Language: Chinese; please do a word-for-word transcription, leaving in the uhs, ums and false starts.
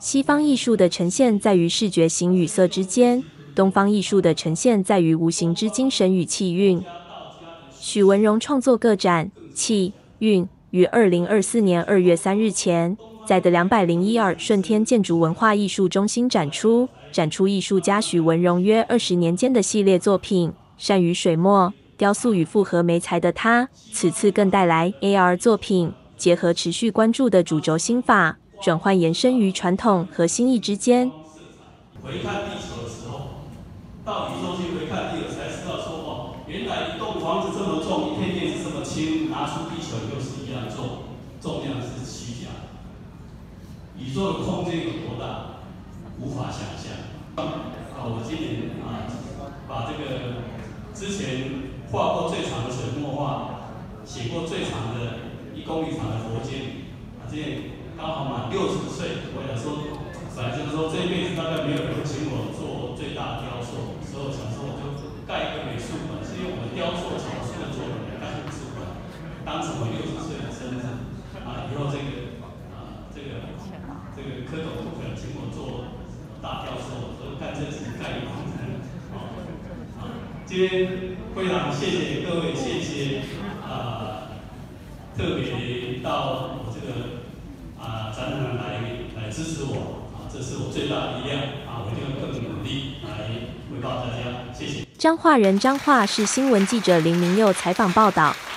西方艺术的呈现在于视觉形与色之间，东方艺术的呈现在于无形之精神与气韵。许文荣创作个展《气韵》于二零二四年二月三日前，在的两百零一二顺天建筑文化艺术中心展出，展出艺术家许文荣约二十年间的系列作品。善于水墨、雕塑与复合媒材的他，此次更带来 A R 作品，结合持续关注的主轴心法。 转换延伸于传统和新意之间。 回看地球的时候，到宇宙去回看地球，才知道说哦，原来一栋房子这么重，一片叶子这么轻，拿出地球又是一样重，重量是虚假的。宇宙的空间有多大，无法想象。啊，我今年啊，把这个之前画过最长的水墨画，写过最长的一公里长的佛经，啊，这些。 刚好满六十岁，我想说，本来就是说这一辈子大概没有人请我做最大的雕塑，所以我想说我就盖一个美术馆，是用我雕塑草书的作品来盖美术馆，当成我六十岁的生日啊，以后这个啊这个这个蝌蚪不可能请我做大雕塑，所以干这只盖一房子啊啊！今天非常谢谢各位，谢谢啊，特别到我这个。 啊，展览来来支持我啊，这是我最大的力量啊！我一定要更努力来回报大家，谢谢。 彰化人彰化市新闻记者林明佑采访报道。